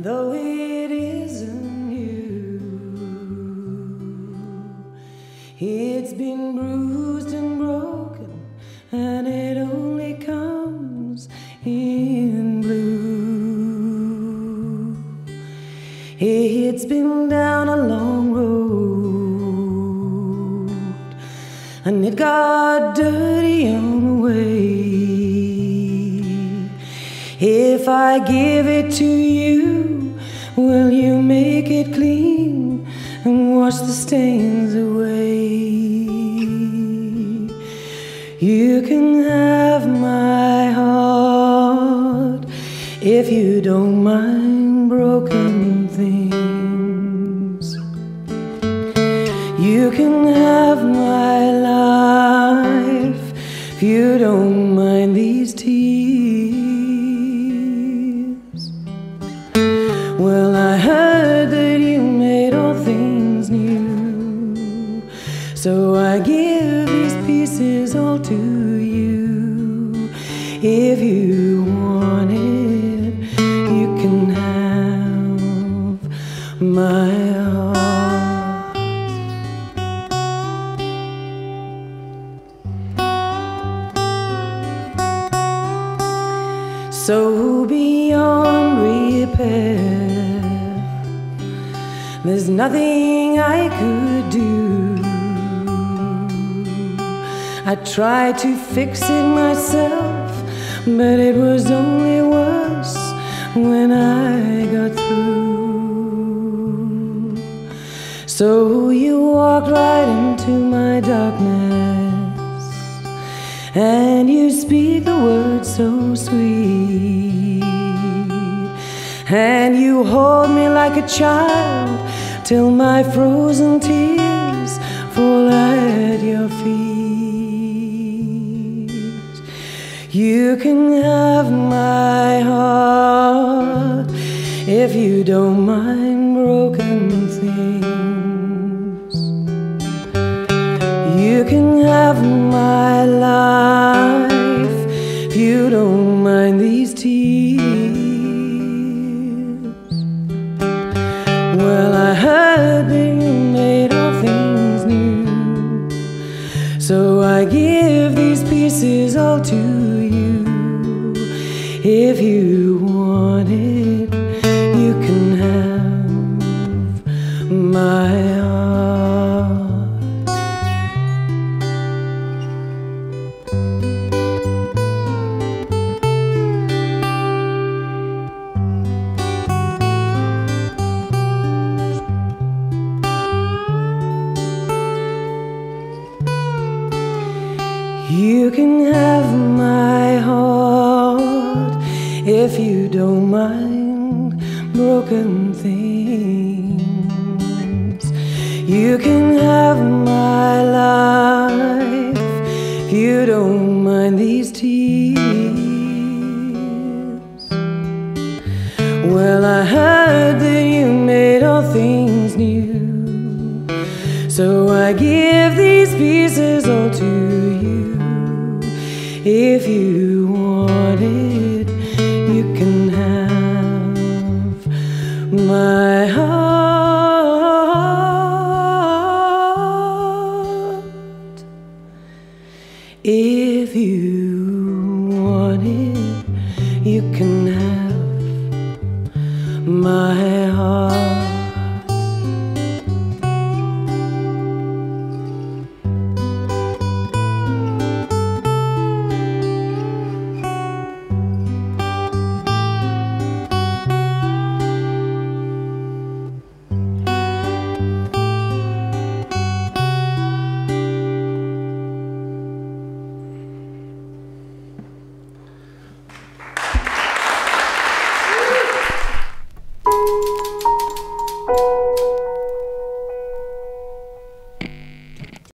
though it isn't you. It's been bruised and broken, and it only comes in blue. It's been down a long road, and it got dirty on the way. If I give it to you, will you make it clean and wash the stains away? You can have my heart if you don't mind broken things. You can have my life if you don't mind these tears. Well, I heard that you made all things new, so I give these pieces all to you. If you want it, you can have my heart. So beyond repair, there's nothing I could do. I tried to fix it myself, but it was only worse when I got through. So you walked right into my darkness, and you speak the words so sweet, and you hold me like a child till my frozen tears fall at your feet. You can have my heart if you don't mind broken things. You can have my life if you don't mind these tears. Well, I heard that you made all things new, so I give these pieces all to you. If you want it, you can have my heart. You can have my heart if you don't mind broken things. You can have my life if you don't mind these tears. Well, I heard that you made all things new, so I give these pieces all to you. If you want it, you can have my heart. If you want it, you can have my heart.